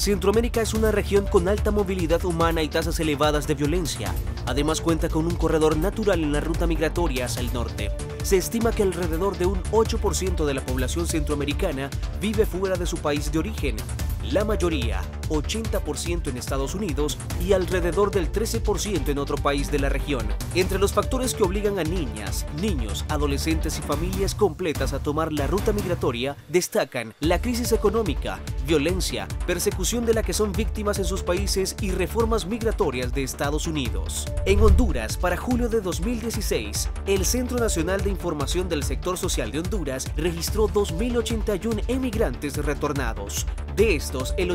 Centroamérica es una región con alta movilidad humana y tasas elevadas de violencia. Además cuenta con un corredor natural en la ruta migratoria hacia el norte. Se estima que alrededor de un 8% de la población centroamericana vive fuera de su país de origen. La mayoría, 80% en Estados Unidos y alrededor del 13% en otro país de la región. Entre los factores que obligan a niñas, niños, adolescentes y familias completas a tomar la ruta migratoria destacan la crisis económica, violencia, persecución de la que son víctimas en sus países y reformas migratorias de Estados Unidos. En Honduras, para julio de 2016, el Centro Nacional de Información del Sector Social de Honduras registró 2.081 emigrantes retornados. De estos, el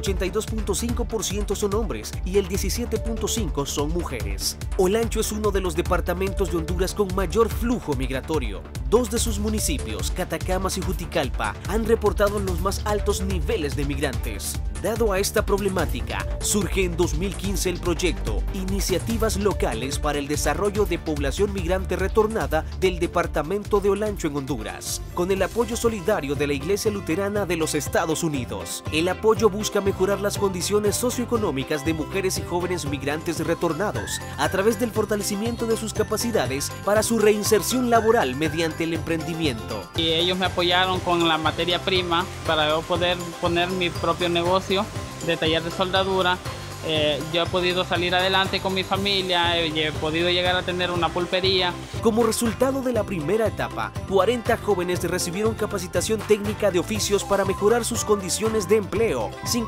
82.5% son hombres y el 17.5% son mujeres. Olancho es uno de los departamentos de Honduras con mayor flujo migratorio. Dos de sus municipios, Catacamas y Juticalpa, han reportado los más altos niveles de migrantes. Dado a esta problemática, surge en 2015 el proyecto Iniciativas Locales para el Desarrollo de Población Migrante Retornada del Departamento de Olancho en Honduras, con el apoyo solidario de la Iglesia Luterana de los Estados Unidos. El apoyo busca mejorar las condiciones socioeconómicas de mujeres y jóvenes migrantes retornados a través del fortalecimiento de sus capacidades para su reinserción laboral mediante el emprendimiento. Y ellos me apoyaron con la materia prima para yo poder poner mi propio negocio de taller de soldadura. Yo he podido salir adelante con mi familia, he podido llegar a tener una pulpería. Como resultado de la primera etapa, 40 jóvenes recibieron capacitación técnica de oficios para mejorar sus condiciones de empleo,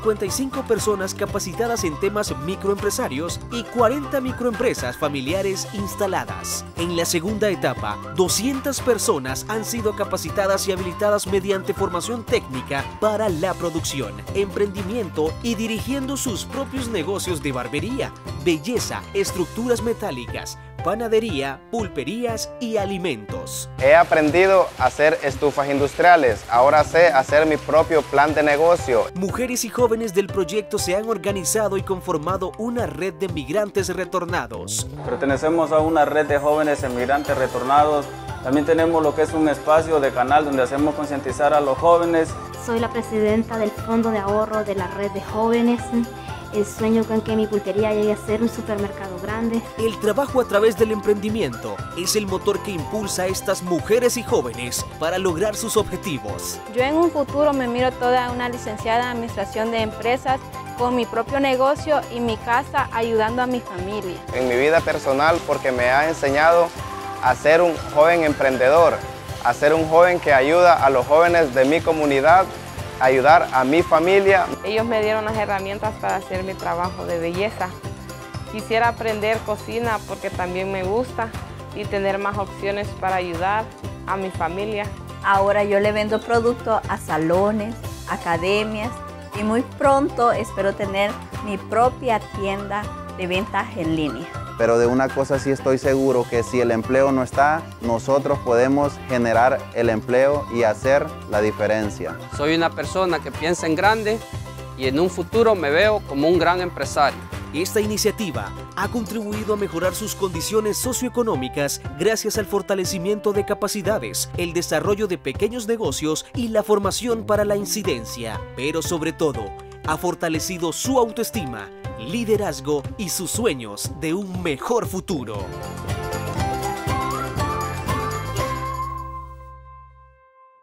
55 personas capacitadas en temas microempresarios y 40 microempresas familiares instaladas. En la segunda etapa, 200 personas han sido capacitadas y habilitadas mediante formación técnica para la producción, emprendimiento y dirigiendo sus propios negocios de barbería, belleza, estructuras metálicas, panadería, pulperías y alimentos. He aprendido a hacer estufas industriales, ahora sé hacer mi propio plan de negocio. Mujeres y jóvenes del proyecto se han organizado y conformado una red de migrantes retornados. Pertenecemos a una red de jóvenes emigrantes retornados. También tenemos lo que es un espacio de canal donde hacemos concientizar a los jóvenes. Soy la presidenta del Fondo de Ahorro de la Red de Jóvenes. Sueño con que mi pulpería llegue a ser un supermercado grande. El trabajo a través del emprendimiento es el motor que impulsa a estas mujeres y jóvenes para lograr sus objetivos. Yo en un futuro me miro toda una licenciada en administración de empresas con mi propio negocio y mi casa ayudando a mi familia. En mi vida personal porque me ha enseñado a ser un joven emprendedor, a ser un joven que ayuda a los jóvenes de mi comunidad, ayudar a mi familia. Ellos me dieron las herramientas para hacer mi trabajo de belleza. Quisiera aprender cocina porque también me gusta y tener más opciones para ayudar a mi familia. Ahora yo le vendo productos a salones, academias y muy pronto espero tener mi propia tienda de ventas en línea. Pero de una cosa sí estoy seguro, que si el empleo no está, nosotros podemos generar el empleo y hacer la diferencia. Soy una persona que piensa en grande y en un futuro me veo como un gran empresario. Esta iniciativa ha contribuido a mejorar sus condiciones socioeconómicas gracias al fortalecimiento de capacidades, el desarrollo de pequeños negocios y la formación para la incidencia. Pero sobre todo, ha fortalecido su autoestima, liderazgo y sus sueños de un mejor futuro.